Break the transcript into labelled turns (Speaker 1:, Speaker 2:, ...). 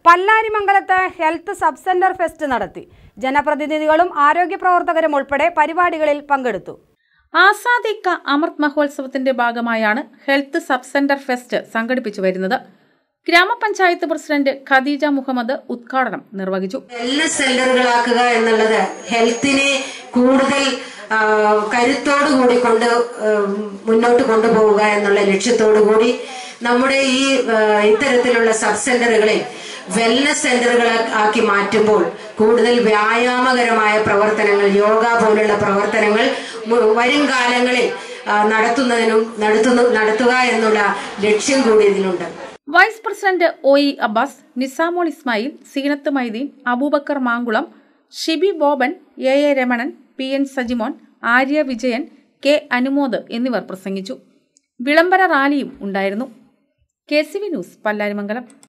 Speaker 1: പല്ലാരിമംഗലത്ത് health sub centre fest നടത്തി. ജനപ്രതിനിധികളും ആരോഗ്യ പ്രവർത്തകരും ഉൾപ്പെടെ പരിപാടികളിൽ പങ്കെടുത്തു.
Speaker 2: ആസാദി കാ അമൃത് മഹോത്സവത്തിന്റെ ഭാഗമായാണ് ഹെൽത്ത് സബ് സെന്റർ ഫെസ്റ്റ് സംഘടിപ്പിച്ചു വരുന്നത്. ഗ്രാമപഞ്ചായത്ത് പ്രസിഡന്റ് ഖദീജ മുഹമ്മദ് ഉദ്ഘാടനം നിർവഹിച്ചു.
Speaker 3: വെൽനസ് സെന്ററുകളാക്കുക എന്നുള്ളത് ഹെൽത്തിനെ കൂടുതൽ കരുത്തോടുകൂടി മുന്നോട്ട് കൊണ്ടുപോവുക എന്നുള്ള ലക്ഷ്യത്തോടു കൂടി നമ്മുടെ ഈ ഇത്തരത്തിലുള്ള സബ് സെന്ററുകളെ വെൽനസ് സെന്ററുകൾ ആക്കി മാറ്റുമ്പോൾ കൂടുതൽ വ്യായാമകരമായ പ്രവർത്തനങ്ങൾ, യോഗ പോലുള്ള പ്രവർത്തനങ്ങൾ വരും കാലങ്ങളിൽ നടത്തുക എന്നുള്ള ലക്ഷ്യം കൂടി ഇതിനുണ്ട്.
Speaker 2: Vice president O E Abbas, Nisamol Ismail, Seenath Maideen, Aboobacker Mankulam, Shibi Boban, A Ramanan, PN Sajimon, Arya Vijayan, K Anumod എന്നിവർ പ്രസംഗിച്ചു. വിളംബര റാലിയും ഉണ്ടായിരുന്നു. KCV news, Pallarimangalam.